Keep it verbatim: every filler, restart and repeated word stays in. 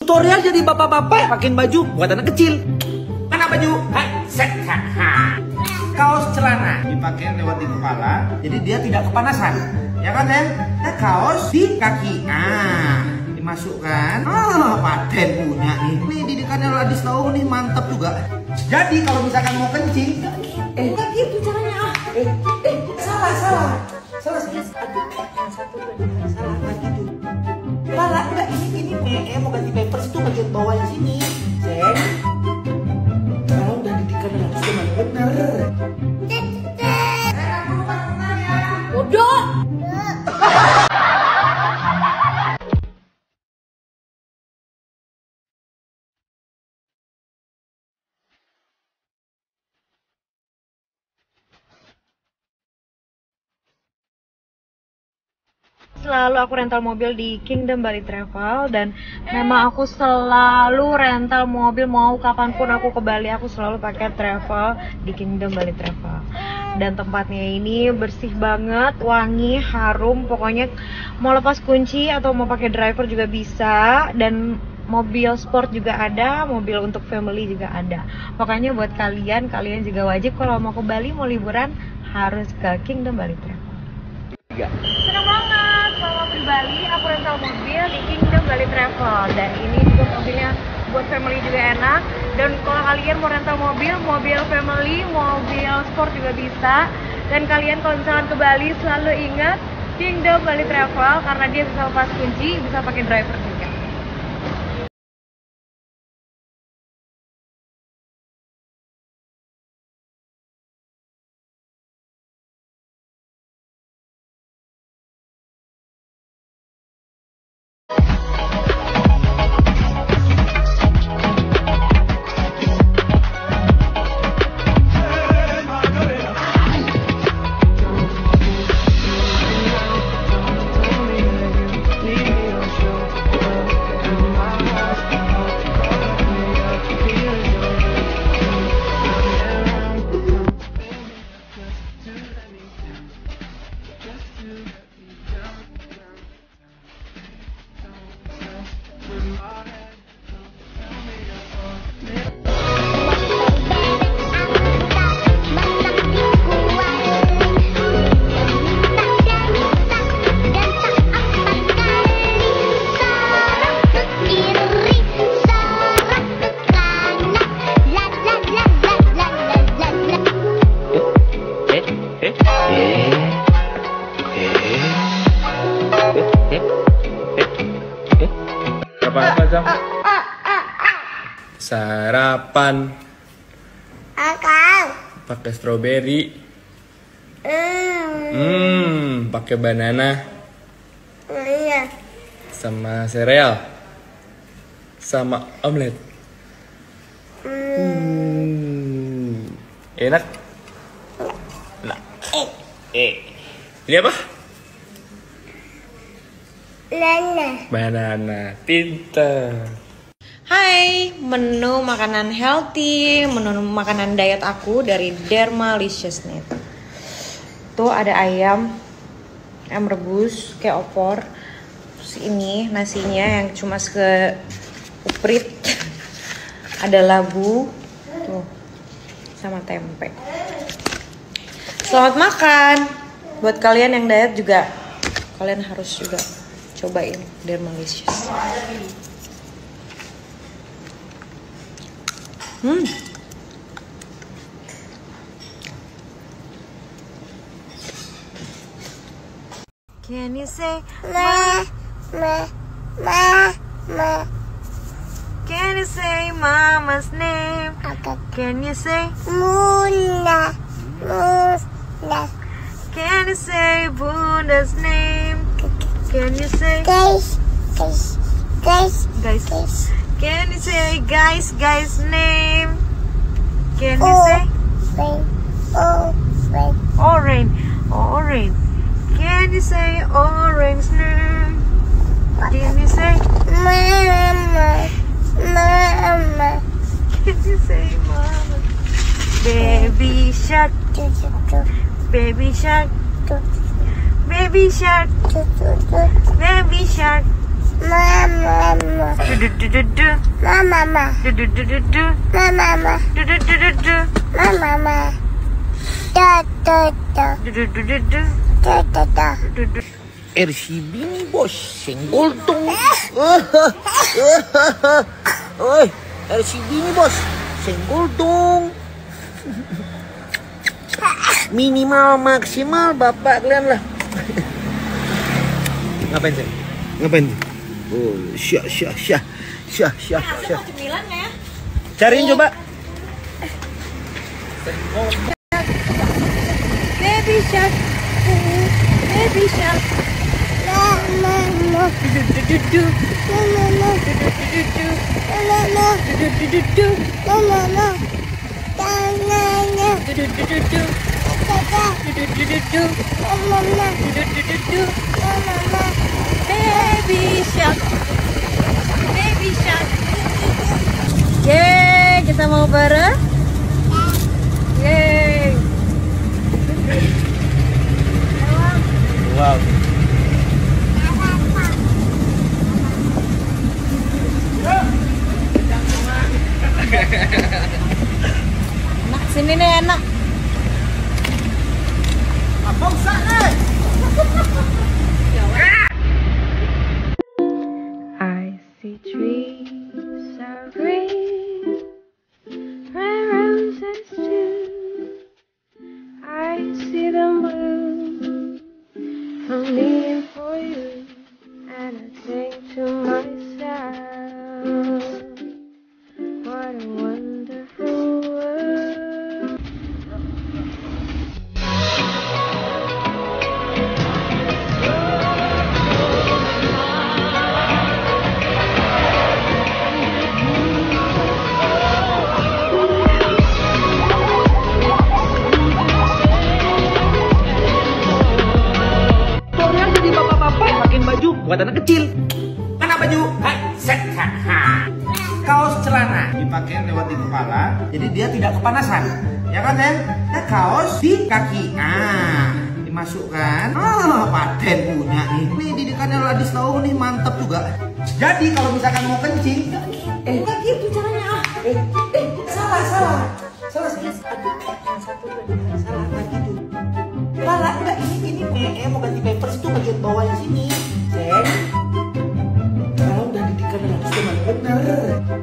Tutorial jadi bapak-bapak pakein baju buat anak kecil. Mana baju? Hah, set, ha, ha. Kaos celana dipakai lewat di kepala, jadi dia tidak kepanasan. Ya kan, ya? Nah, kaos di kaki. Ah, dimasukkan. Ah, paten punya nih. Nih didikannya Ladis tahu nih, mantap juga. Jadi kalau misalkan mau kencing, eh, nggak gitu caranya. Ah, eh, eh, salah, salah, salah, salah. Aduh, yang satu benar salah lagi tuh. Salah, enggak ini ini eh, mau ganti pampers itu bagian bawah yang sini. Sen. Kalau udah didikan Ladis memang benar. Bodoh. Selalu aku rental mobil di Kingdom Bali Travel, dan memang aku selalu rental mobil mau kapanpun aku ke Bali, aku selalu pakai travel di Kingdom Bali Travel. Dan tempatnya ini bersih banget, wangi, harum, pokoknya mau lepas kunci atau mau pakai driver juga bisa. Dan mobil sport juga ada, mobil untuk family juga ada. Makanya buat kalian, kalian juga wajib kalau mau ke Bali, mau liburan harus ke Kingdom Bali Travel. Senang banget kalau di Bali aku rental mobil di Kingdom Bali Travel, dan ini juga mobilnya buat family juga enak. Dan kalau kalian mau rental mobil, mobil family, mobil sport juga bisa. Dan kalian kalau misalkan ke Bali selalu ingat Kingdom Bali Travel, karena dia bisa lepas kunci, bisa pakai driver juga. Apa-apa, Sam? Sarapan. Akal. Pakai stroberi. Hmm. Hmm, pakai banana. Iya. Sama sereal. Sama omelet. Hmm. Hmm. Enak? Nah. Eh. Eh. Ini apa? Banana. Banana. Pintar. Hai, menu makanan healthy, menu makanan diet aku dari Dermalicious Net. Tuh ada ayam, ayam rebus kayak opor. Terus ini nasinya yang cuma seuprit. Ada labu, tuh, sama tempe. Selamat makan. Buat kalian yang diet juga, kalian harus juga cobain Dermalicious. Hmm. Can you say Ma, ma, ma, ma. Can you say mama's name? Akak. Can you say Mula, mula. Can you say Bunda's name? Can you say Guys, guys, guys, guys? guys. Can you say guys guys name? Can you Oh, say wait, oh, wait. orange? Orange. Can you say orange name? Can you say Mama, mama. Can you say mama? Baby shark, Tu, tu, tu, baby shark, tu, baby shark, tu, tu, tu. baby shark. Mama. Du-du-du-du-du. Mama. Du-du-du-du-du. Mama. Du-du-du-du-du. Mama. Da da da Du-du-du-du-du. da da da. Du-du. R C B nih bos, senggol dong. Oi, R C B nih bos, senggol dong. Minimal maksimal bapak kalian lah. Ngapain sih? Ngapain? Oh, syah syah syah syah syah syah. Cemilan ya? Cariin coba. Baby shark. Baby shark. Mama. Du-du-du-du-du. Mama. Du-du-du-du-du. Mama. Du-du-du-du-du. Mama. Tangannya. Du-du-du-du-du. Dada. Du-du-du-du-du. Mama. Du-du-du-du-du. Mama. Baby shark. Baby shark. Yeay, kita mau bareng? Yeay. Wow. Enak sini nih enak. Apa usah nih? I see trees are green, red roses too. I see them blue for me and for you, and I think to myself, what a wonderful world. Korea jadi bapak-bapak pakai baju buat anak kecil. Mana baju? Hai, set. Ha. Kaos celana dipakai lewat di kepala, jadi dia tidak kepanasan. Ya kan, Den? Ya, kaos di kaki. Ah, dimasukkan. Ah, paten punya nih. Nih didikannya Ladis tahu nih, mantap juga. Jadi kalau misalkan mau kencing, eh enggak gitu caranya. Eh, eh, salah, salah. Salah, salah. Aduh, yang satu lagi salah, enggak gitu. Salah, enggak, ini ini eh mau ganti pampers itu bagian bawahnya sini. Sen. Kalau udah didikan Ladis memang bener.